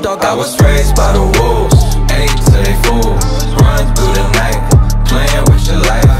I was raised by the wolves, ate till they full. Run through the night, playing with your life.